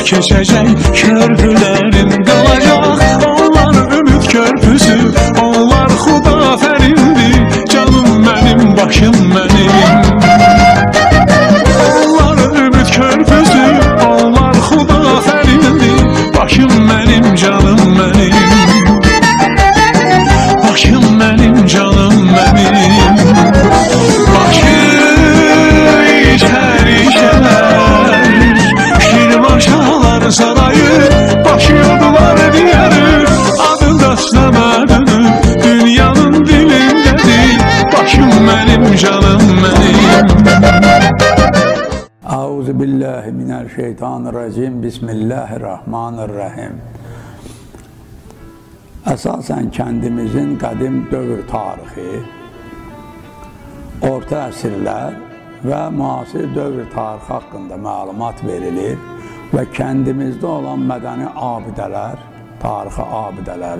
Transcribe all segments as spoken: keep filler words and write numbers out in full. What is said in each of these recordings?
keçəcək, körpülərin qalacaq. Onlar ümid körpüsü, onlar Xudafərindir, canım mənim, başım mənim. Onlar ümid körpüsü, onlar Xudafərindir, başım mənim, canım mənim. Başım mənim, canım mənim. Başı içər içər Şirvanşahlar sarayı, başıyordular diyarı. Adı da Səmədidir, dünyanın dilindədir, başım mənim, canım mənim. Euzubillahimineşşeytanirracim. Bismillahirrahmanirrahim. Əsasən kəndimizin qədim dövr tarixi, orta əsrlər və müasir dövr tarixi haqqında məlumat verilir və kəndimizdə olan mədəni abidələr, tarixi abidələr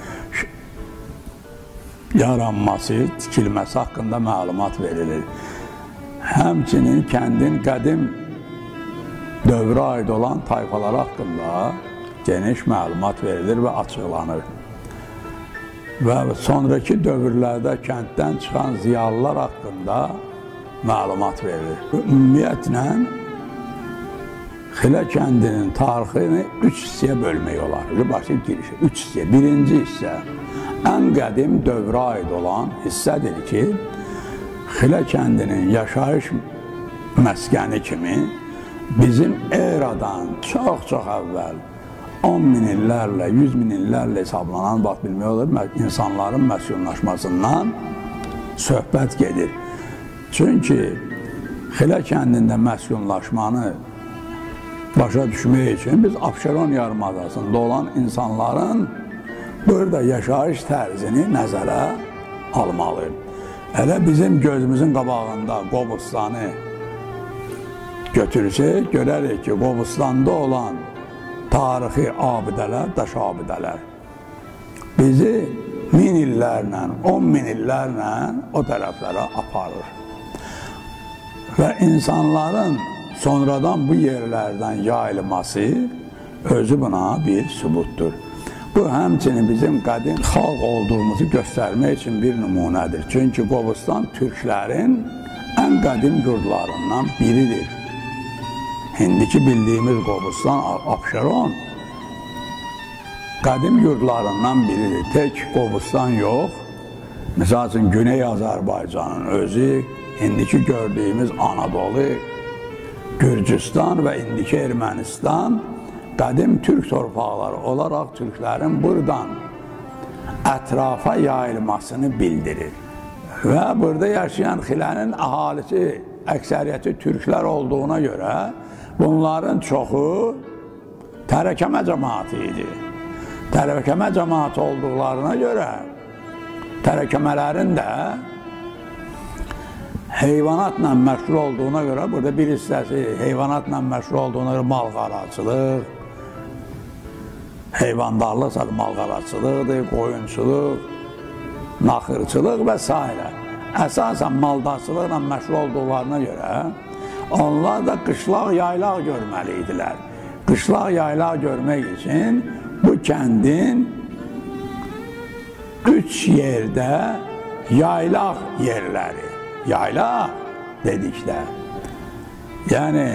yaranması, tikilməsi haqqında məlumat verilir. Həmçinin kəndin qədim dövrə aid olan tayfalar haqqında geniş məlumat verilir və açıqlanır. Və sonraki dövrlərdə kənddən çıxan ziyalılar haqqında məlumat verilir. Ümumiyyətlə, Xilə kəndinin tarixini üç hissəyə bölmək olar. Başı girişi, üç hissə. Birinci hissə, ən qədim dövrə aid olan hissədir ki, Xilə kəndinin yaşayış məskəni kimi bizim eradan çox-çox əvvəl on min illərlə, yüz min illərlə hesablanan, bax bilmək olur, insanların məskunlaşmasından söhbət gedir. Çünki Xilə kəndində məskunlaşmanı başa düşmək üçün biz Abşeron yarımadasında olan insanların burada yaşayış tərzini nəzərə almalıyıq. Hələ bizim gözümüzün qabağında Qobustanı götürsək, görərik ki, Qobustanda olan tarixi abidələr, daş abidələr bizi min illərlə, on min illərlə o tərəflərə aparır. Və insanların sonradan bu yerlərdən yayılması özü buna bir sübutdur. Bu, həmçinin bizim qədim xalq olduğumuzu göstərmək üçün bir nümunədir. Çünki Qobustan türklərin ən qədim yurdlarından biridir. İndiki bildiyimiz Qobustan, Abşeron qədim yurdlarından biridir. Tək Qobustan yox, misal üçün Güney Azərbaycanın özü, indiki gördüyümüz Anadolu, Gürcüstan və indiki Ermənistan qədim türk torpaqları olaraq türklərin buradan ətrafa yayılmasını bildirir. Və burada yaşayan Xilənin əhalisi, əksəriyyəti türklər olduğuna görə bunların çoxu tərəkəmə cəmaatı idi. Tərəkəmə cəmaatı olduqlarına görə tərəkəmələrin də heyvanatla məşğul olduğuna görə, burada bir hissəsi heyvanatla məşğul olduğuna görə malqaraçılıq, heyvandarlıqsa malqaraçılıqdır, qoyunçuluq, naxırçılıq və s. Əsasən maldarçılıqla məşğul olduqlarına görə onlar da qışlaq, yaylaq görməli idilər. Qışlaq, yaylaq görmək üçün bu kəndin üç yerdə yaylaq yerləri, yaylaq dedikdə, yəni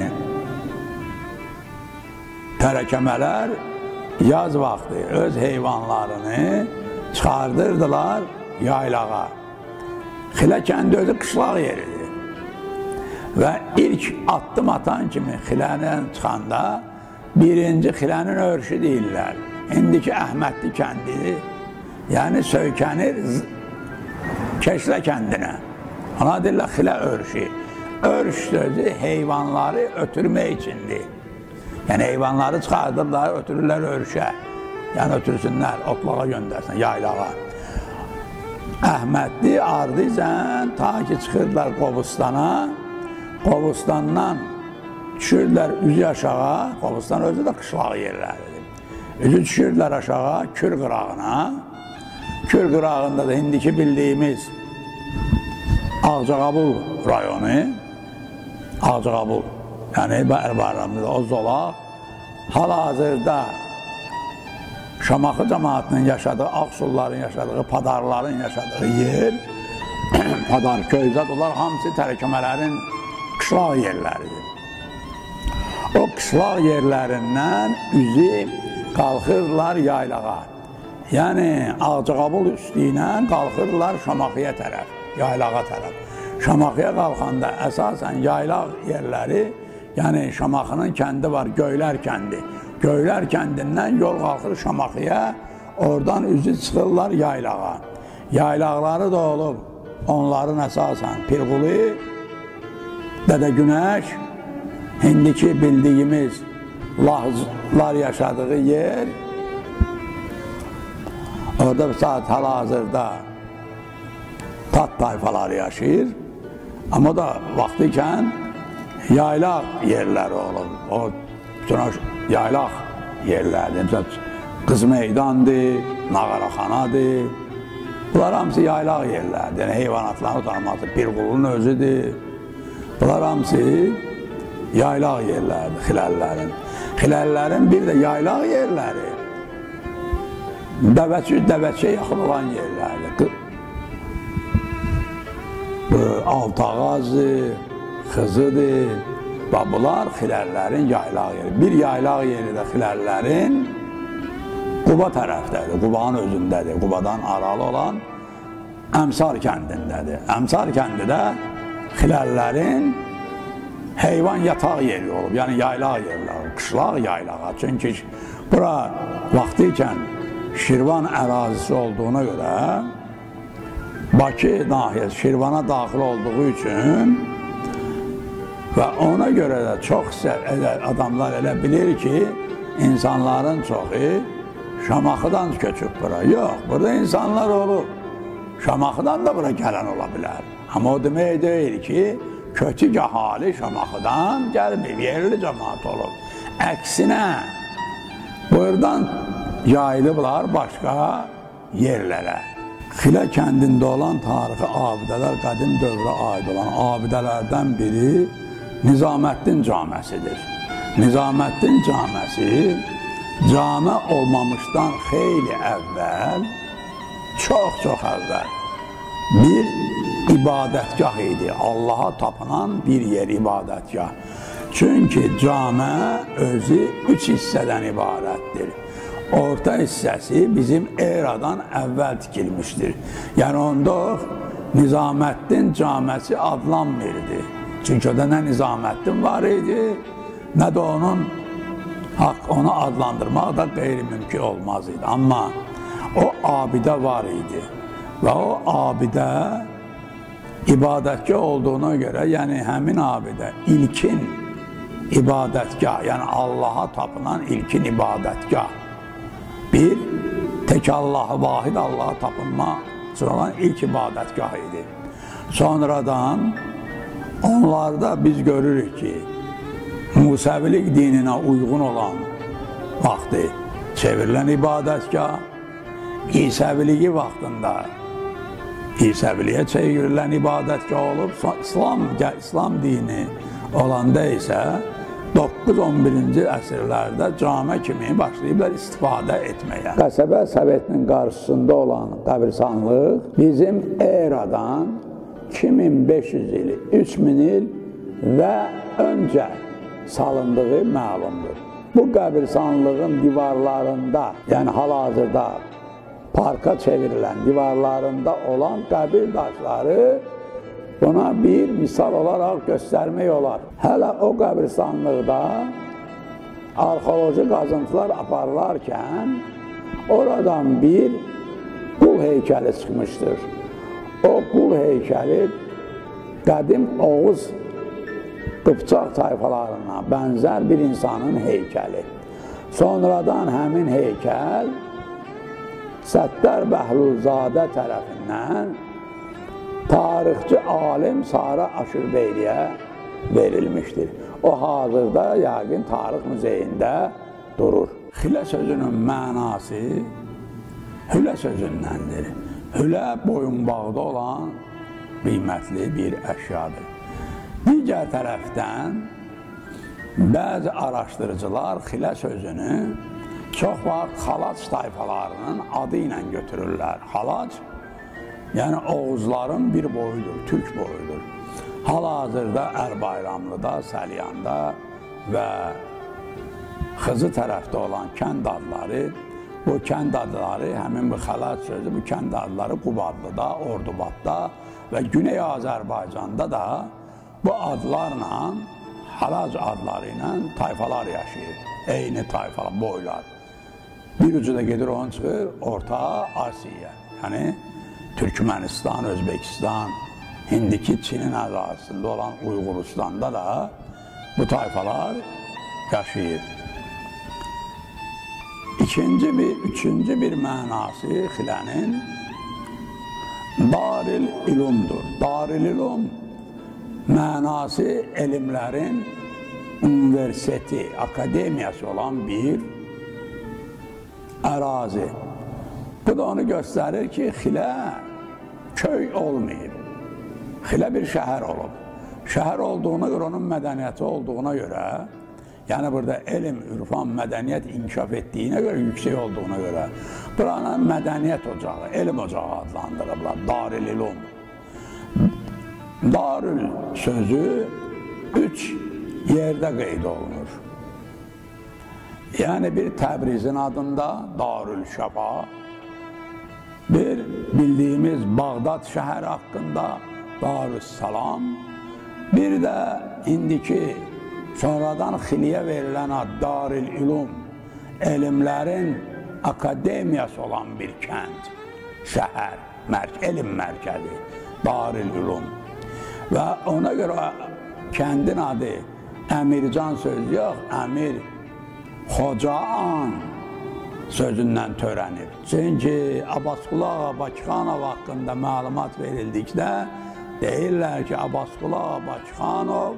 tərəkəmələr yaz vaxtı öz heyvanlarını çıxardırdılar yaylağa. Xilə kəndi özü qışlaq yeridir. Və ilk addım atan kimi Xilənin çıxanda birinci Xilənin örüşü deyirlər. İndiki Əhmədli kəndi, yəni söykənir Keşlə kəndinə. Ona deyirlər Xilə örüşü. Örüş sözü heyvanları ötürmək üçündür. Yəni heyvanları çıxardırlar, ötürürlər örüşə. Yəni ötürsünlər, otlağa göndərsin, yaylağa. Əhmədli ardıcan ta ki çıxırdılar Qobustana. Qobustandan düşürdülər üzü aşağı, Qobustan özü də qışlaq yerləridir. Üzü düşürdülər aşağı Kür qırağına. Kür qırağında da indiki bildiyimiz Ağcaqabul rayonu, Ağcaqabul, yəni Ərbaramda o zolaq, hal-hazırda Şamaxı cəmaatının yaşadığı, Ağsulların yaşadığı, Padarların yaşadığı yer, Padar, Köyzad, onlar hamısı tərəkəmələrin qışlaq yerləridir. O qışlaq yerlərindən üzü qalxırlar yaylağa. Yəni Ağcaqabul üstü ilə qalxırlar Şamaxıya tərəf, yaylağa tərəf. Şamaxıya qalxanda əsasən yaylaq yerləri, yəni Şamaxının kəndi var, Göylər kəndi. Göylər kəndindən yol qalxır Şamaxıya, oradan üzü çıxırlar yaylağa. Yaylaqları da olub, onların əsasən Pirqulu, Dədə Günəş, indiki bildiyimiz Lahızlar yaşadığı yer, orada bir saat hal-hazırda Tat tayfaları yaşayır, amma da vaxtıkən yaylaq yerləri olub, o bütün yaylaq yerlərdir, Qız Meydandır, Nağaraxanadır, bunlar hamısı yaylaq yerlərdir, yəni heyvanatların utanması, Pirqulunun özüdür, bunlar hamısı yaylaq yerlərdir, xiləllərin. Xiləllərin bir də yaylaq yerləri, dəvəçiyə yaxın olan yerlərdir. Altağazdır, Xızıdır, və bunlar xiləllərin yaylaq yeri. Bir yaylaq yeri də xiləllərin Quba tərəfdədir, Qubanın özündədir, Qubadan aralı olan Əmsar kəndindədir. Əmsar kəndi də xiləllərin heyvan yataq yeri olub, yəni yaylaq yerlər, qışlaq yaylağa. Çünki bura vaxtıkən Şirvan ərazisi olduğuna görə Bakı nahiyəsi Şirvana daxil olduğu üçün və ona görə də çox adamlar elə bilir ki, insanların çoxu Şamaxıdan köçüb bura. Yox, burada insanlar olub. Şamaxıdan da bura gələn ola bilər. Amma o demək deyil ki, kötü əhali Şamaxıdan gəlməyib, yerli cəmaat olub. Əksinə, buradan yayılıblar başqa yerlərə. Xilə kəndində olan tarixi abidələr, qədim dövrə aid olan abidələrdən biri Nizaməddin caməsidir. Nizaməddin caməsi camə olmamışdan xeyli əvvəl, çox-çox əvvəl bir ibadətgah idi. Allaha tapınan bir yer ibadətgah. Çünki camə özü üç hissədən ibarətdir. Orta hissəsi bizim eradan əvvəl tikilmişdir. Yəni onda Nizaməddin caməsi adlanmırdı. Çünki o da nə Nizaməddin var idi, nə də onun haqq onu adlandırmaq da qeyri-mümkün olmaz idi. Amma o abidə var idi və o abidə ibadətgah olduğuna görə, yəni həmin abidə ilkin ibadətgah, yəni Allaha tapınan ilkin ibadətgah, bir, tək Allahı, vahid Allaha tapınma üçün olan ilk ibadətgah idi. Sonradan onlarda biz görürük ki, Musəvilik dininə uyğun olan vaxtı çevrilən ibadətgah, İsəviliyi vaxtında İsəviliyə çevrilən ibadətgah olub, İslam, İslam dini olanda isə doqquz on birinci əsrlərdə camə kimi başlayıblar istifadə etməyə. Qəsəbə Sovetinin qarşısında olan qəbirstanlıq bizim eradan iki min beş yüz il, üç min il və öncə salındığı məlumdur. Bu qəbirstanlığın divarlarında, yəni hal-hazırda parka çevrilən divarlarında olan qəbir daşları buna bir misal olaraq göstərmək olar. Hələ o qəbirstanlıqda arxeoloji qazıntılar aparılarkən oradan bir qul heykəli çıxmışdır. O qul heykəli qədim Oğuz Qıpçaq tayfalarına bənzər bir insanın heykəli. Sonradan həmin heykəl Səttər Bəhlulzadə tərəfindən tarixçi alim Sara Aşurbeyliyə verilmişdir. O hazırda yəqin tarix muzeyində durur. Xilə sözünün mənası hülə sözündəndir. Hülə boyunbağda olan qiymətli bir əşyadır. Digər tərəfdən Bəzi araşdırıcılar xilə sözünü çox vaxt xalac tayfalarının adı ilə götürürlər. Xalac, yəni Oğuzların bir boyudur, türk boyudur. Hal-hazırda Ərbayramlıda, Səlyanda və Xızı tərəfdə olan kənd adları, bu kənd adları, həmin bu xalac sözü, bu kənd adları Qubadlıda, Ordubadda və Güney Azərbaycanda da bu adlarla, xalac adları ilə tayfalar yaşayır. Eyni tayfalar, boylar. Bir ucu da gedir, onun çıxır Orta Asiya, yəni Türkmənistan, Özbekistan, indiki Çinin ərazisində olan Uyğuristanda da bu tayfalar yaşayır. İkinci bir, üçüncü bir mənası xilənin Daril İlumdur. Daril İlum mənası elmlərin universiteti, akademiyası olan bir ərazi. Bu da onu göstərir ki, xilə köy olmayıb. Xilə bir şəhər olub. Şəhər olduğuna görə, onun mədəniyyəti olduğuna görə, yəni burada elm, ürfan, mədəniyyət inkişaf etdiyinə görə, yüksək olduğuna görə, buranın mədəniyyət ocağı, elm ocağı adlandırıblar, Daril İlum. Darül sözü üç yerdə qeyd olunur. Yəni bir Təbrizin adında Darül Şəfa, bir bildiyimiz Bağdad şəhəri haqqında Darüssalam, bir də indiki sonradan xiliyə verilən ad Daril İlum, elmlərin akademiyası olan bir kənd, şəhər, elm mərkəzi, Daril İlum. Və ona görə kəndin adı Əmircan sözü yox, Əmir Xocaan sözündən törənib. Çünki Abbasqulu Ağa Bakıxanov haqqında məlumat verildikdə deyirlər ki, Abbasqulu Ağa Bakıxanov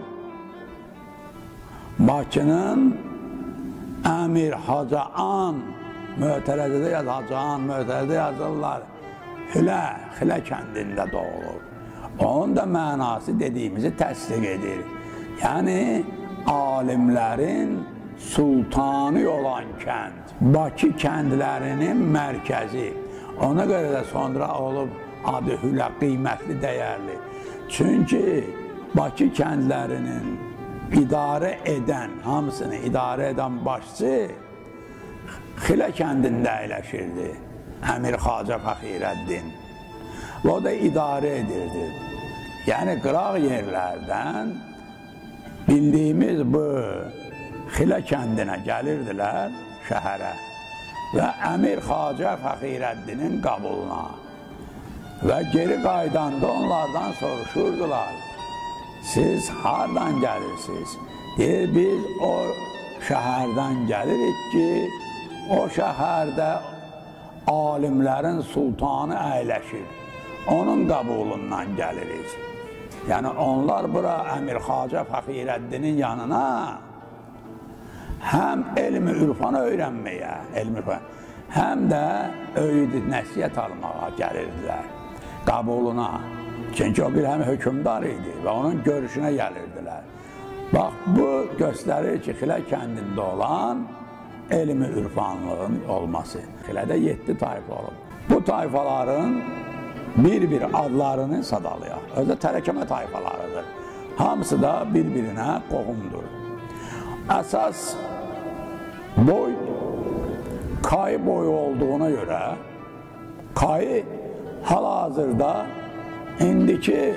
Bakının Əmir Hacaan, mötərəzədə yaz, Hacaan, mötərəzədə yazırlar, Xilə, Xilə kəndində doğulur. Onun da mənası dediyimizi təsdiq edir. Yəni, alimlərin sultanı olan kənd, Bakı kəndlərinin mərkəzi. Ona görə də sonra olub adı Hülə, qiymətli, dəyərli. Çünki Bakı kəndlərinin idarə edən, hamısını idarə edən başçı Xilə kəndində əyləşirdi, Əmir Xacə Fəxirəddin. O da idarə edirdi. Yəni, qıraq yerlərdən bildiyimiz bu Xilə kəndinə gəlirdilər, şəhərə və Əmir Xacə Fəxirəddinin qabuluna və geri qaydanda onlardan soruşurdular, siz hardan gəlirsiniz? Deyir, biz o şəhərdən gəlirik ki, o şəhərdə alimlərin sultanı əyləşir, onun qabulundan gəlirik. Yəni, onlar bura Əmir Xacə Fəxirəddinin yanına həm elmi ürfanı öyrənməyə, həm də öyrüd nəsiyyət almağa gəlirdilər, qabuluna. Çünki o bir həm hökümdar idi və onun görüşünə gəlirdilər. Bax, bu göstərir ki, Xilə kəndində olan elmi ürfanlığın olması. Xilədə yeddi tayfa olub. Bu tayfaların bir-bir adlarını sadalayaq. Özü tərəkəmə tayfalarıdır. Hamısı da bir-birinə qohumdur. Əsas boy Kayı boyu olduğuna görə Kayı hal-hazırda indiki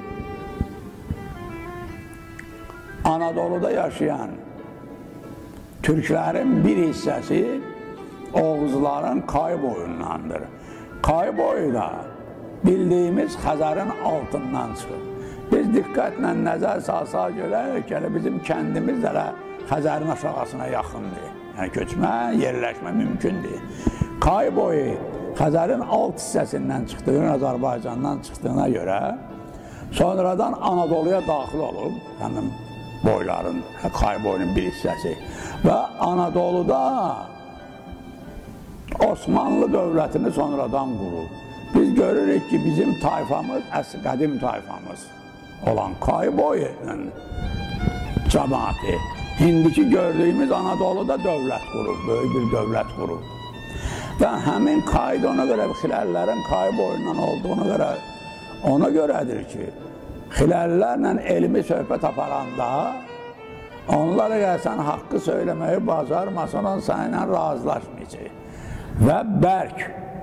Anadolu'da yaşayan Türklərin bir hissəsi Oğuzların Kayı boyundandır. Kayı boyu da bildiyimiz Xəzərin altından çıxır. Biz diqqətlə nəzər salsa görək ki, bizim kəndimiz də Xəzərin aşağısına yaxındır. Yəni köçmə, yerləşmə mümkündür. Kayı boyu Xəzərin alt hissəsindən çıxdığını, Azərbaycandan çıxdığına görə sonradan Anadolu'ya daxil olub, həmin boyların, Kayı boyunun bir hissəsi və Anadolu'da Osmanlı dövlətini sonradan qurub. Biz görürük ki, bizim tayfamız, əsl qədim tayfamız olan Kayı boyunun cəmaati İndiki gördüyümüz Anadolu'da dövlət qurub, böyük bir dövlət qurub. Və həmin qaid ona görə, xilallərin qayıb oyundan olduğuna görə, ona görədir ki, xilallərlə elmi söhbət aparanda, onlara gəlsən haqqı söyləməyi bacarmasan, on sənlə razılaşmayacaq. Və bərk,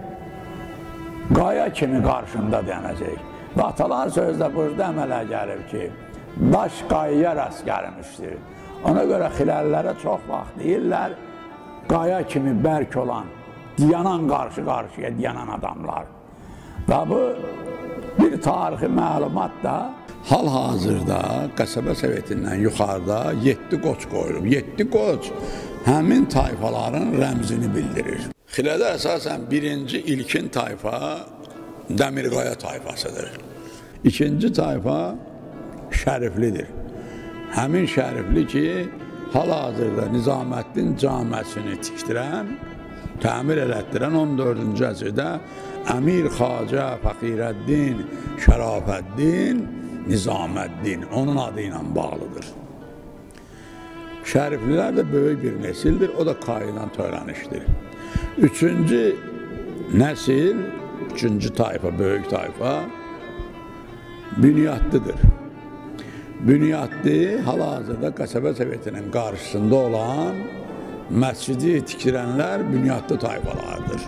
qaya kimi qarşında denəcək. Və atalar sözdə burada əmələ gəlir ki, daş qayaya rast gəlmişdir. Ona görə xilallərə çox vaxt deyirlər, qaya kimi bərk olan, diyanan qarşı-qarşıya diyanan adamlar. Və bu bir tarixi məlumat da, hal-hazırda qəsəbə совetindən yuxarıda yeddi qoç qoyulub. yeddi qoç həmin tayfaların rəmzini bildirir. Xilədə əsasən birinci ilkin tayfa Dəmirqaya tayfasıdır. İkinci tayfa Şəriflidir. Həmin Şərifli ki, hal-hazırda Nizaməddin caməsini tikdirən, təmir elətdirən on dördüncü əsrdə Əmir Xacə Fəxirəddin Şərafəddin Nizaməddin onun adı ilə bağlıdır. Şəriflilər də böyük bir nesildir, o da qayıdan törənişdir. Üçüncü nəsil, üçüncü tayfa, böyük tayfa Bünyadlıdır. Bünyadlı hal-hazırda qəsəbə sovetinin qarşısında olan məscidi tikdirənlər Bünyadlı tayfalardır.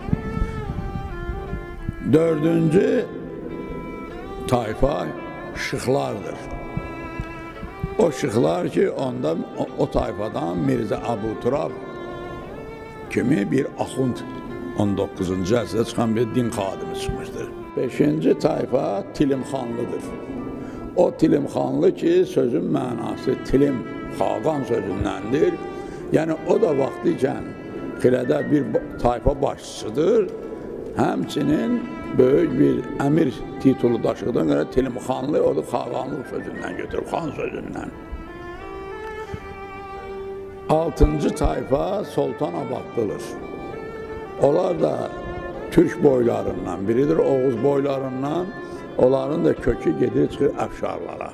Dördüncü tayfa Şıxlardır. O Şıxlar ki, onda o, o tayfadan Mirzə Əbu Turab kimi bir axund on doqquzuncu əsrdə çıxan bir din xadimi çıxmışdır. Beşinci tayfa Tilimxanlıdır. O Tilimxanlı ki, sözün mənası Tilim, Xaqan sözündəndir. Yəni, o da vaxtıkən Xilədə bir tayfa başçısıdır. Həmçinin böyük bir əmir titulu daşıdığına görə Tilimxanlı, o da Xaqanlıq sözündən götürüb, xan sözündən. Altıncı tayfa Sultanabadlıdır. Onlar da Türk boylarından biridir, Oğuz boylarından. Onların da kökü gedir çıxır Əfşarlara.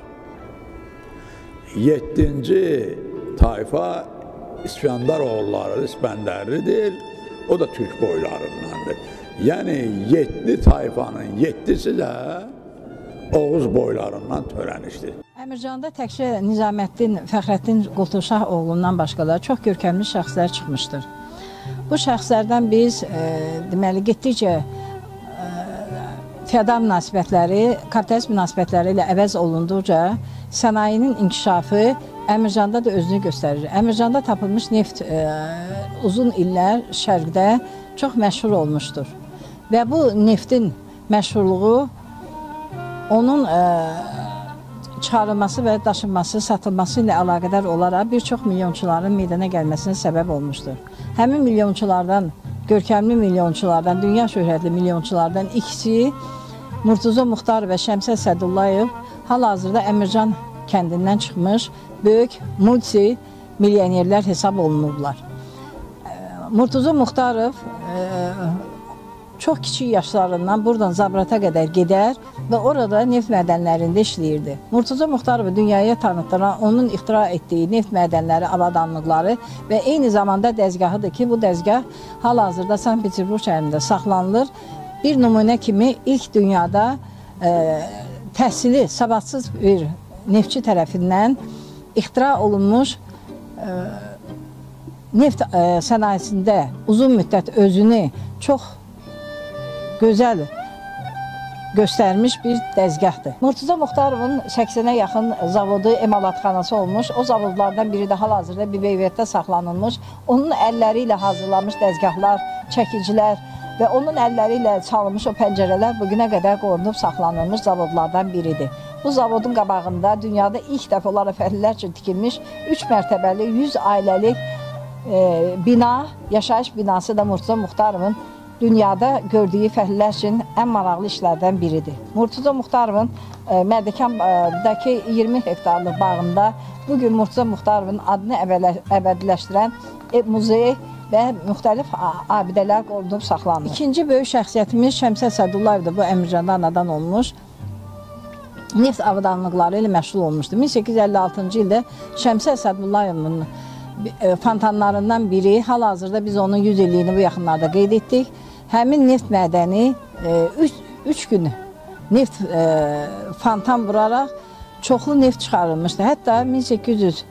Yeddinci tayfa İsfəndar oğulları İspəndərlidir. O da Türk boylarındandır. Yəni, yeddi tayfanın yeddisi də Oğuz boylarından törənişdir. Əmircanda təkcə Nizaməddin Fəxrəddin Qulturşah oğlundan başqaları çox görkəmli şəxslər çıxmışdır. Bu şəxslərdən biz, e, deməli, getdikcə e, feodal münasibətləri, kapitalist münasibətləri ilə əvəz olunduqca sənayenin inkişafı Əmircanda da özünü göstərir. Əmircanda tapılmış neft e, uzun illər şərqdə çox məşhur olmuşdur. Və bu neftin məşhurluğu onun e, çıxarılması və daşınması, satılması ilə əlaqədar olaraq bir çox milyonçuların meydana gəlməsinə səbəb olmuşdur. Həmin milyonçulardan, görkəmli milyonçulardan, dünya şöhrətli milyonçulardan ikisi Murtuza Muxtar və Şəmsə Sədullayev hal-hazırda Əmircan kəndindən çıxmış böyük multi-milyonerlər hesab olunurlar. Murtuza Muxtarov çox kiçik yaşlarından buradan Zabrata qədər gedər və orada neft mədənlərində işləyirdi. Murtuza Muxtarovu dünyaya tanıtdıran, onun ixtira etdiyi neft mədənləri, avadanlıqları və eyni zamanda dəzgahıdır ki, bu dəzgah hal-hazırda Sankt-Peterburq şəhərində saxlanılır. Bir nümunə kimi ilk dünyada e, təhsili savadsız bir neftçi tərəfindən ixtira olunmuş e, neft e, sənayesində uzun müddət özünü çox gözəl göstərmiş bir dəzgahdır. Murtuza Muxtarovun səksənə yaxın zavodu, emalatxanası olmuş. O zavodlardan biri də hal-hazırda Bibeyvetdə saxlanılmış. Onun əlləri ilə hazırlanmış dəzgahlar, çəkicilər və onun əlləri ilə çalınmış o pəncərələr bugünə qədər qorunub saxlanılmış zavodlardan biridir. Bu zavodun qabağında dünyada ilk dəfə olaraq fəhlilər üçün tikilmiş üç mərtəbəli, yüz ailəlik e, bina, yaşayış binası da Murtuza Muxtarovun dünyada gördüyü fəhlilər üçün ən maraqlı işlərdən biridir. Murtuza Muxtarovun e, Mərdəkandakı iyirmi hektarlıq bağında bugün Murtuza Muxtarovun adını əbədiləşdirən e, muzey və müxtəlif abidələr qorunub saxlanılır. İkinci böyük şəxsiyyətimiz Şəmsə Sədullayev da bu Əmircanda anadan olmuş. neft avadanlıqları ilə məşğul olmuşdu. min səkkiz yüz əlli altıncı ildə Şəmsi Əsədullayevin fontanlarından biri, hal-hazırda biz onun yüz illiyini bu yaxınlarda qeyd etdik. Həmin neft mədəni üç gün neft e, fontan vuraraq çoxlu neft çıxarılmışdı. Hətta min səkkiz yüz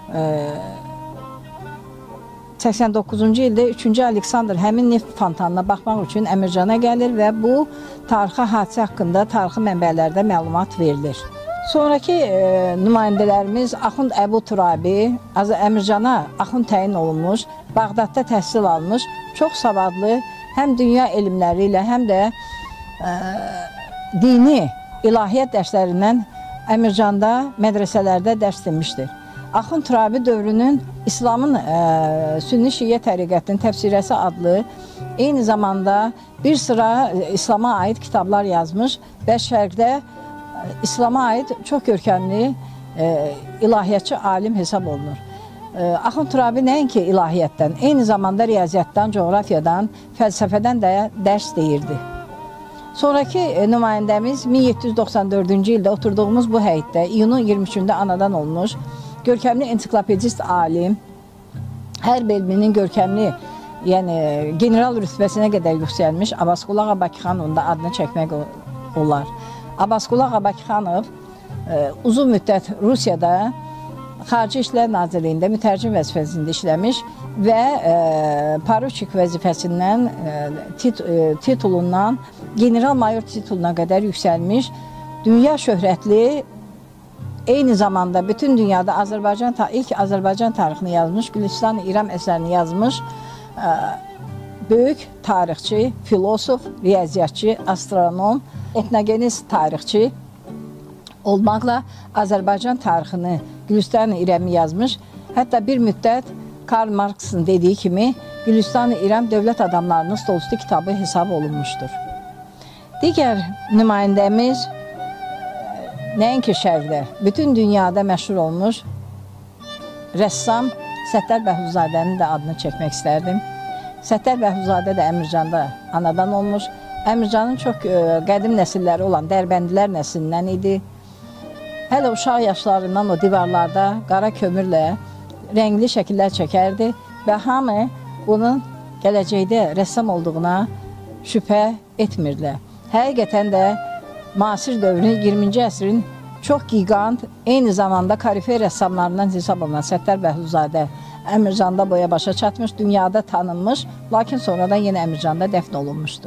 səksən doqquzuncu ildə üçüncü Aleksandr həmin neft fontanına baxmaq üçün Əmircana gəlir və bu tarixi hadisə haqqında tarixi mənbələrdə məlumat verilir. Sonraki e, nümayəndələrimiz Axund Əbu Turabi Əmircana Axund təyin olunmuş, Bağdadda təhsil almış, çox savadlı, həm dünya elmləri ilə, həm də e, dini ilahiyyat dərslərindən Əmircanda mədrəsələrdə dərs demişdir. Axund Turabi dövrünün İslamın e, Sünni Şiyə təriqətinin təfsirəsi adlı eyni zamanda bir sıra İslama aid kitablar yazmış və şərqdə e, İslama aid çox görkəmli e, ilahiyyatçı alim hesab olunur. E, Axund Turabi nəinki ilahiyyatdan, eyni zamanda riyaziyyatdan, coğrafiyadan, fəlsəfədən də dərs deyirdi. Sonraki e, nümayəndəmiz min yeddi yüz doxsan dördüncü ildə oturduğumuz bu həyətdə iyunun iyirmi üçündə anadan olmuş görkəmli ensiklopedist alim, hər elminin görkəmli, yəni general rütbəsinə qədər yüksəlmiş Abbasqulu Ağa Bakıxanovun da adını çəkmək olar. Abbasqulu Ağa Bakıxanov e, uzun müddət Rusiyada Xarici İşlər Nazirliyində mütərcim vəzifəsində işləmiş və e, paruçik vəzifəsindən e, tit e, titulundan general mayor tituluna qədər yüksəlmiş, dünya şöhrətli, eyni zamanda bütün dünyada Azərbaycan ilk Azərbaycan tarixini yazmış, Gülüstan-ı-İram əsərini yazmış e, böyük tarixçi, filosof, riyaziyyatçı, astronom, etnogenist tarixçi olmaqla Azərbaycan tarixini, Gülüstan-ı-İrəmi yazmış. Hətta bir müddət Karl Marx'ın dediyi kimi Gülüstan-ı-İrəm dövlət adamlarının stolüstü kitabı hesab olunmuşdur. Digər nümayəndəmiz nəinki şərqdə, bütün dünyada məşhur olmuş rəssam Səttar Bəhuzadənin də adını çəkmək istərdim. Səttar Bəhuzadə də Əmircanda anadan olmuş. Əmircanın çox qədim nəsilləri olan Dərbəndilər nəslindən idi. Hələ uşaq yaşlarından o divarlarda qara kömürlə rəngli şəkillər çəkərdi və hamı bunun gələcəkdə rəssam olduğuna şübhə etmirdilər. Həqiqətən də müasir dövrün iyirminci əsrin çox gigant, eyni zamanda kalifiyə rəssamlarından hesab olunan Səttar Bəhluzadə Əmircanda boya başa çatmış, dünyada tanınmış, lakin sonradan yenə Əmircanda dəfn olunmuşdur.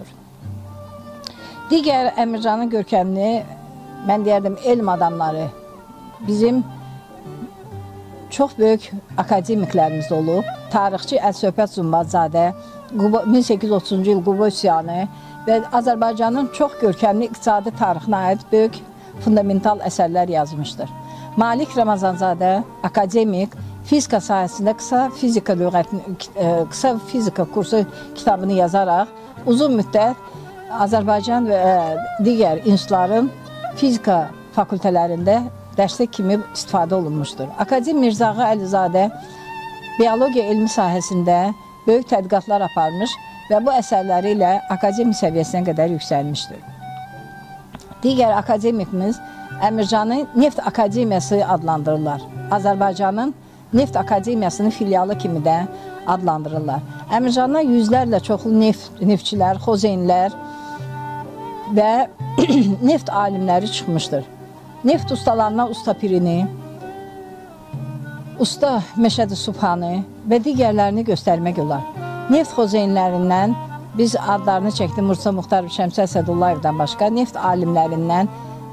Digər Əmircanın görkəmli, mən deyərdim, elm adamları, bizim çox böyük akademiklərimiz olub. Tarixçi Əl-Söhbət Zumbadzadə, min səkkiz yüz otuzuncu il Quba üsyanı və Azərbaycanın çox görkəmli iqtisadi tarixinə aid böyük fundamental əsərlər yazmışdır. Malik Ramazanzadə, akademik, fizika sahəsində qısa fizika lüğətini, qısa fizika kursu kitabını yazaraq uzun müddət Azərbaycan və digər institutların fizika fakültələrində dərslik kimi istifadə olunmuşdur. Akademik Mirzağı Əlizadə biologiya elmi sahəsində böyük tədqiqatlar aparmış və bu əsərləri ilə akademik səviyyəsinə qədər yüksəlmişdir. Digər akademikimiz Əmircanı Neft Akademiyası adlandırırlar. Azərbaycanın Neft Akademiyasının filialı kimi də adlandırırlar. Əmircandan yüzlərlə çoxlu neft, neftçilər, xozeynlər və neft alimləri çıxmışdır. Neft ustalarına Usta Pirini, Usta Məşədi Subhanı və digərlərini göstərmək olar. Neft xozeynlərindən biz adlarını çəkdik Mursa Muxtar Şəmsi Əsədullayevdən başqa, neft alimlərindən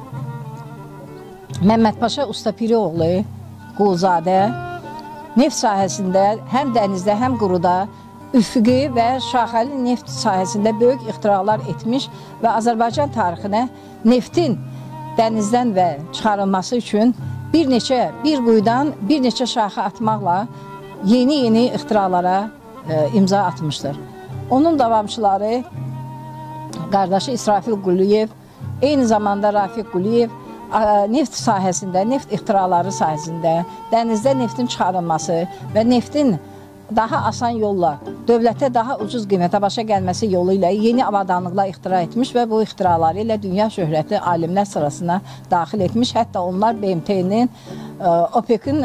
Məmməd Paşa Usta Piri oğlu Quluzadə neft sahəsində həm dənizdə, həm quruda üfüqi və şaxəli neft sahəsində böyük ixtiralar etmiş və Azərbaycan tarixinə neftin dənizdən və çıxarılması üçün bir neçə, bir quyudan bir neçə şaxə atmaqla yeni-yeni ixtiralara e, imza atmışdır. Onun davamçıları qardaşı İsrafil Quliyev, eyni zamanda Rafiq Quliyev neft sahəsində, neft ixtiraları sahəsində, dənizdə neftin çıxarılması və neftin daha asan yolla, dövlətə daha ucuz qiymətə başa gəlməsi yolu ilə yeni avadanlıqlar ixtira etmiş və bu ixtiraları ilə dünya şöhrətli alimlər sırasına daxil etmiş. Hətta onlar B M T-nin, OPEC-in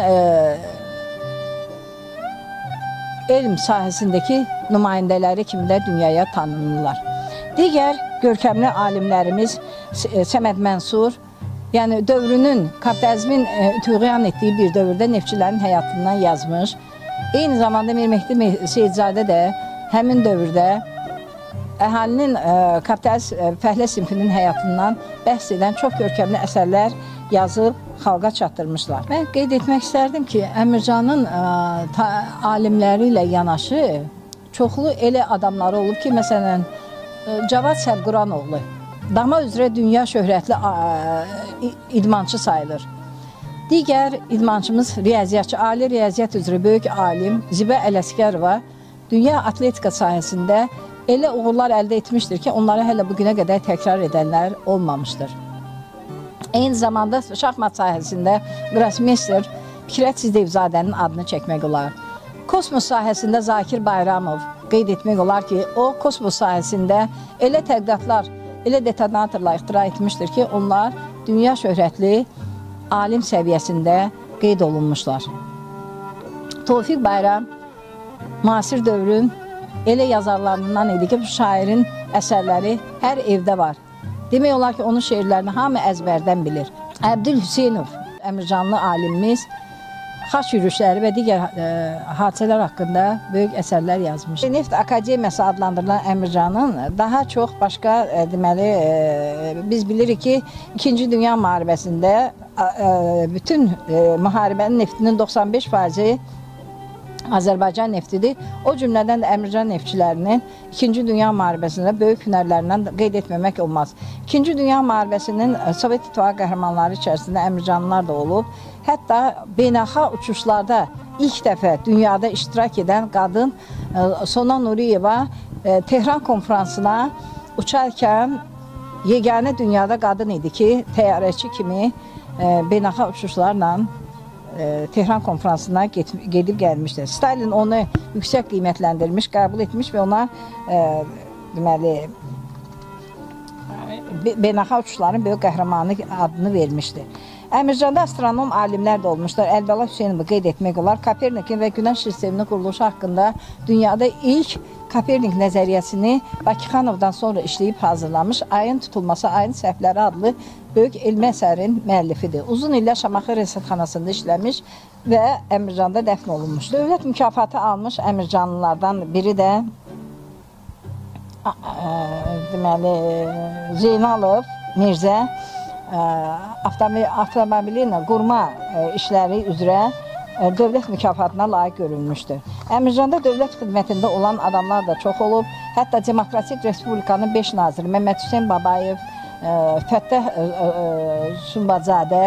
elm sahəsindəki nümayəndələri kimi də dünyaya tanınırlar. Digər görkəmli alimlərimiz Səməd Mənsur, yəni dövrünün, kapitalizmin tüğyan etdiyi bir dövrdə neftçilərin həyatından yazmış. Eyni zamanda Mir Mehdi Seyidzadə də həmin dövrdə əhalinin kapitalist fəhlə sinfinin həyatından bəhs edən çox görkəmli əsərlər yazıb xalqa çatdırmışlar. Mən qeyd etmək istərdim ki, Əmircanın alimləri ilə yanaşı çoxlu elə adamları olub ki, məsələn, Cavad Səbquranoğlu dama üzrə dünya şöhrətli idmançı sayılır. Digər idmançımız riyaziyyatçı, ali riyaziyyat üzrə böyük alim Zibə Ələsgərova dünya atletika sahəsində elə uğurlar əldə etmişdir ki, onları hələ bugünə qədər təkrar edənlər olmamışdır. Eyni zamanda şahmat sahəsində Qrosmeyster Fikrət Sizdevzadənin adını çəkmək olar. Kosmos sahəsində Zakir Bayramov qeyd etmək olar ki, o kosmos sahəsində elə tədqiqatlar, elə detonatorlar ixtira etmişdir ki, onlar dünya şöhrətli alim səviyyəsində qeyd olunmuşlar. Tofiq Bayram müasir dövrün elə yazarlarından idi ki, bu şairin əsərləri hər evdə var. Demək olar ki, onun şeirlərini hamı əzbərdən bilir. Əbdül Hüseynov, Əmircanlı alimimiz, xaç yürüyüşləri və digər ə, hadisələr haqqında böyük əsərlər yazmış. Neft Akademiyası adlandırılan Əmircanın daha çox başqa ə, deməli, ə, biz bilirik ki, İkinci Dünya müharibəsində ə, bütün ə, müharibənin neftinin doxsan beş faizi Azərbaycan neftidir. O cümlədən də Əmircan neftçilərinin İkinci Dünya müharibəsində böyük hünərlərindən qeyd etməmək olmaz. İkinci Dünya müharibəsinin Sovet İttifaqı qəhrəmanları içərisində Əmircanlılar da olub. Hətta beynəlxalq uçuşlarda ilk dəfə dünyada iştirak edən qadın Sona Nuriyeva Tehran konferansına uçarkən yeganə dünyada qadın idi ki, təyyarəçi kimi beynəlxalq uçuşlarla Tehran konferansına gedib gəlmişdir. Stalin onu yüksək qiymətləndirmiş, qəbul etmiş və ona e, deməli beynəlxalq uçuşların böyük qəhrəmanı adını vermişdir. Əmircanda astronom alimlər də olmuşlar. Əlbəla Hüseynovu qeyd etmək olar. Kopernikin və Günəş sisteminin quruluşu haqqında dünyada ilk Kopernik nəzəriyyəsini Bakıxanovdan sonra işləyib hazırlamış Ayın tutulması, Ayın səhvləri adlı böyük elmi əsərin müəllifidir. Uzun illər Şamaxı Rəsədxanasında işləmiş və Əmircanda dəfn olunmuş. Dövlət mükafatı almış Əmircanlılardan biri də ə, ə, deməli Zeynalov Mirzə avtomobili ilə qurma ə, işləri üzrə dövlət mükafatına layiq görülmüşdür. Əmircanda dövlət xidmətində olan adamlar da çox olub. Hətta Demokratik Respublikanın beş naziri Məhəmməd Hüseyn Babayev, Fəttəh Sumbazadə,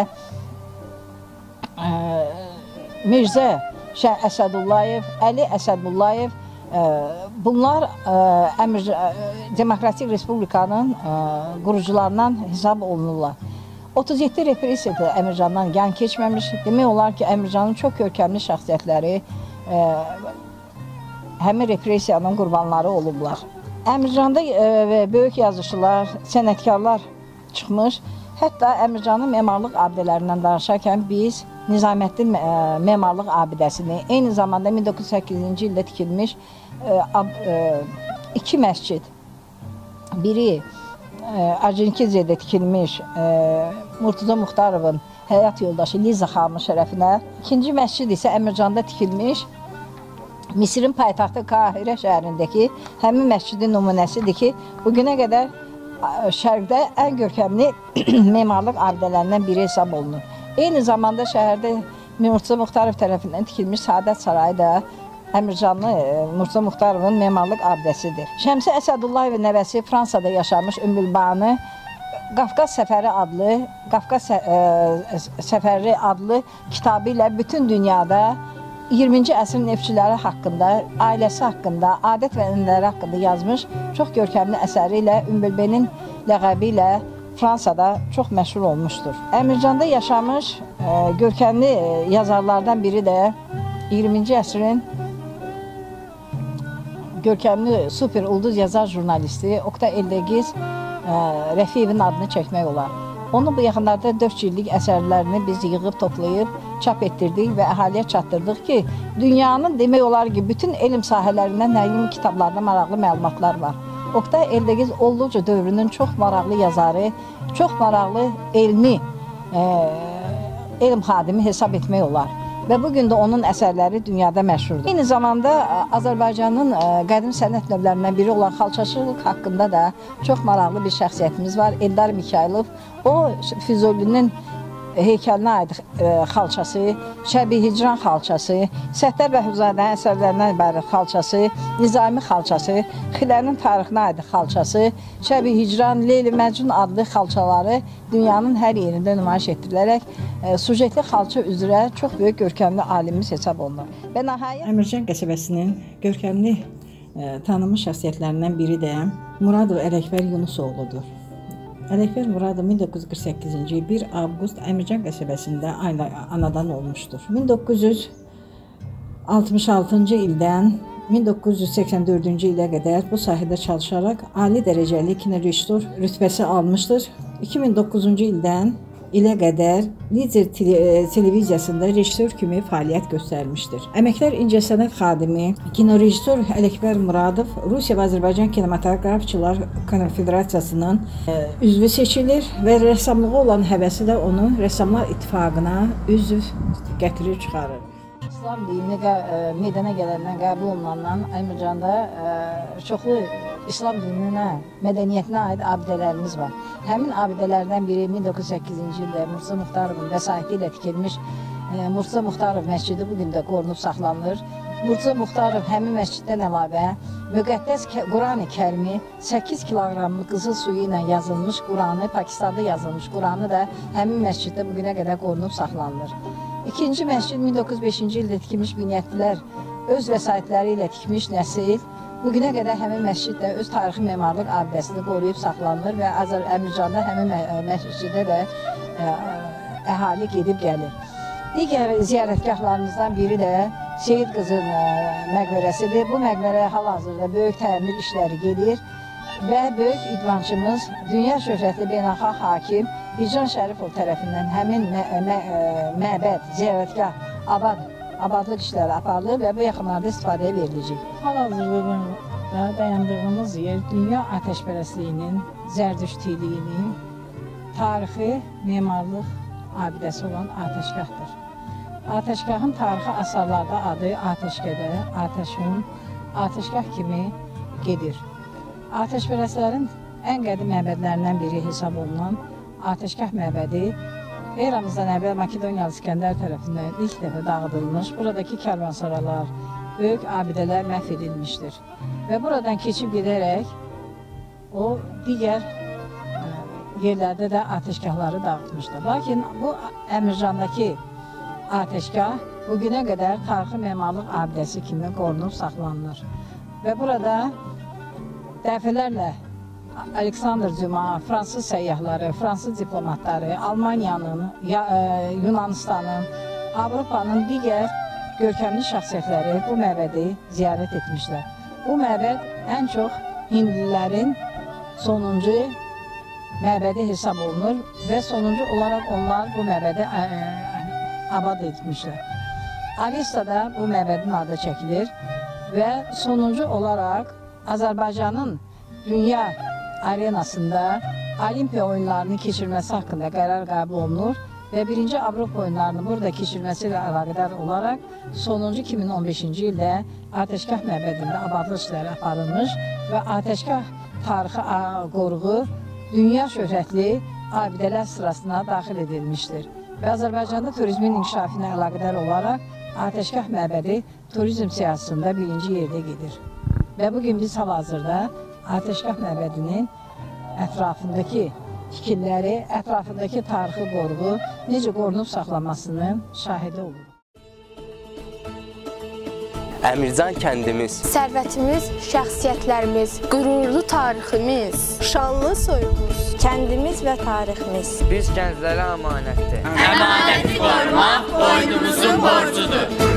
Mirzə Əsədullayev, Əli Əsədullayev, bunlar Demokratik Respublikanın qurucularından hesab olunurlar. otuz yeddi repressiyada Əmircandan yan keçməmiş. Demək olar ki, Əmircanın çox görkəmli şəxsiyyətləri e, həmin repressiyanın qurbanları olublar. Əmircanda e, böyük yazıçılar, sənətkarlar çıxmış. Hətta Əmircanın memarlıq abidələrindən danışarkən biz Nizaməddin e, memarlıq abidəsini, eyni zamanda min doqquz yüz səkkizinci ildə tikilmiş e, ab, e, iki məscid, biri Arjenkize'də tikilmiş e, Murtuza Muxtarovun həyat yoldaşı Liza xanımın şərəfinə. İkinci məscid isə Əmircanda tikilmiş Misirin paytaxtı Qahirə şəhərindəki həmin məscidin nümunəsidir ki, bugünə qədər şərqdə ən görkəmli memarlıq abidələrindən biri hesab olunur. Eyni zamanda şəhərdə Murtuza Muxtarov tərəfindən tikilmiş Saadət Sarayı da Əmircanlı Murtuza Muxtarovun memarlıq abidəsidir. Şəmsi Əsədullayevin nəvəsi Fransada yaşamış Ümmülbanı Qafqaz Səfəri adlı Qafqaz Səfəri adlı kitabı ilə bütün dünyada iyirminci əsrin neftçiləri haqqında, ailəsi haqqında, adət və ənənələri haqqında yazmış çox görkəmli əsəri ilə Ümmülbenin ləqəbi ilə Fransada çox məşhur olmuşdur. Əmircanda yaşamış görkəmli yazarlardan biri də iyirminci əsrin görkəmli super ulduz yazar jurnalisti Oktay Eldegiz Rəfiyevin adını çəkmək olar. Onun bu yaxınlarda dörd illik əsərlərini biz yığıb, toplayıb, çap etdirdik və əhaliyə çatdırdıq ki, dünyanın demək olar ki, bütün elm sahələrindən nəyin kitablarında maraqlı məlumatlar var. Oktay Eldegiz olduqca dövrünün çox maraqlı yazarı, çox maraqlı elmi e, elm xadimi hesab etmək olar. Və bugün də onun əsərləri dünyada məşhurdur. Eyni zamanda Azərbaycanın qədim sənət növlərindən biri olan xalçaçılıq haqqında da çox maraqlı bir şəxsiyyətimiz var. Eldar Mikayılov. O, Füzulinin heykəlinə aid xalçası, Şəbi Hicran xalçası, Səttar Bəhuzadənin əsərlərindən ibarət xalçası, Nizami xalçası, Xilənin tarixinə aid xalçası, Şəbi Hicran, Leyli Məcnun adlı xalçaları dünyanın hər yerində nümayiş etdirilərək sujetli xalça üzrə çox böyük görkəmli alimimiz hesab olunur. Və nəhayət Əmircan qəsəbəsinin görkəmli tanınmış şəxsiyyətlərindən biri də Muradov Ələkbər Yunusoğludur. Ələkbər Muradov min doqquz yüz qırx səkkizinci il bir avqust Əmircan qəsəbəsində anadan olmuşdur. min doqquz yüz altmış altıncı ildən min doqquz yüz səksən dördüncü ilə qədər bu sahədə çalışaraq ali dərəcəli kinorejissor rütbəsi almışdır. iki min doqquzuncu ildən ilə qədər Lider televiziyasında rejissor kimi fəaliyyət göstərmişdir. Əməkdar incəsənət xadimi, kinorejissor Ələkbər Muradov Rusiya və Azərbaycan Kinematografçılar Konfederasiyasının üzvü seçilir və rəssamlığa olan həvəsi də onu Rəssamlar İttifaqına üzv gətirir, çıxarır. İslam dini meydana gələndən, qəbul olunandan Əmircanda çoxlu İslam dininə, mədəniyyətinə aid abidələrimiz var. Həmin abidələrdən biri min doqquz yüz səkkizinci ildə Murtuza Muxtarovun vəsaiti ilə tikilmiş Murtuza Muxtarov məscidi bugün də qorunub saxlanılır. Murtuza Muxtarov həmin məsciddən əlavə müqəddəs Quran-ı Kərimi səkkiz kiloqramlı qızıl suyu ilə yazılmış Quranı, Pakistanda yazılmış Quranı da həmin məsciddə bugünə qədər qorunub saxlanılır. İkinci məscid min doqquz yüz beşinci ildə tikilmiş Biniyyətlilər öz vəsaitləri ilə tikmiş Nəsil bugünə qədər həmin məscid də öz tarixi memarlıq abidəsini qoruyub saxlanılır və Azər Əmircanda həmin məscidə də əhali gedib gəlir. Digər ziyarətgahlarımızdan biri də Seyid qızın məqbərəsidir. Bu məqbərə hal-hazırda böyük təmir işləri gedir və böyük idmançımız, dünya şöhrətli beynəlxalq hakim Hicran Şərifov tərəfindən həmin məbəd, ziyarətgah, abad abadlıq işləri aparılır və bu yaxınlarda istifadəyə veriləcək. Hal-hazırda dayandığımız yer dünya atəşpərəstliyinin, zərdüştliyinin tarixi, memarlıq abidəsi olan Atəşgahdır. Atəşgahın tarixi asarlarda adı Atəşgədə, Atəşun, Atəşgah kimi gedir. Atəşpərəstlərin ən qədim məbədlərindən biri hesab olunan Atəşgah məbədi eramızdan əvvəl Makedoniyalı İskəndər tərəfindən ilk dəfə dağıdılmış, buradakı kərvansaralar, böyük abidələr məhv edilmişdir. Və buradan keçib gedərək o digər yerlərdə də atəşgahları dağıtmışdır. Lakin bu Əmircandakı atəşgah bugünə qədər tarixi memarlıq abidəsi kimi qorunub saxlanılır. Və burada dəfələrlə Aleksandr Cuma, Fransız səyyahları, Fransız diplomatları, Almaniyanın, Yunanistanın, Avropanın digər görkəmli şəxsiyyətləri bu məbədi ziyarət etmişlər. Bu məbəd ən çox hindlilərin sonuncu məbədi hesab olunur və sonuncu olaraq onlar bu məbədi abad etmişlər. Avestada bu məbədin adı çəkilir və sonuncu olaraq Azərbaycanın dünya arenasında Olimpiya oyunlarının keçirilməsi haqqında qərar qəbul olunur və birinci Avropa oyunlarının burada keçirilməsi ilə əlaqədar olaraq sonuncu iki min on beşinci ildə Atəşgah məbədində abadlıq işləri aparılmış və Atəşgah tarixi qoruğu dünya şöhrətli abidələr sırasına daxil edilmişdir. Və Azərbaycanda turizmin inkişafına əlaqədar olaraq Atəşgah məbədi turizm siyasətində birinci yerdə gedir. Və bugün biz hal-hazırda Atəşgah məbədinin ətrafındakı fikirləri, ətrafındakı tarixi qoruğu necə qorunub saxlanmasının şahidi olur. Əmircan kəndimiz, sərvətimiz, şəxsiyyətlərimiz, qürurlu tariximiz, şanlı soyumuz, kəndimiz və tariximiz biz gənclərə əmanətdir. Əmanəti qorumaq boynumuzun borcudur.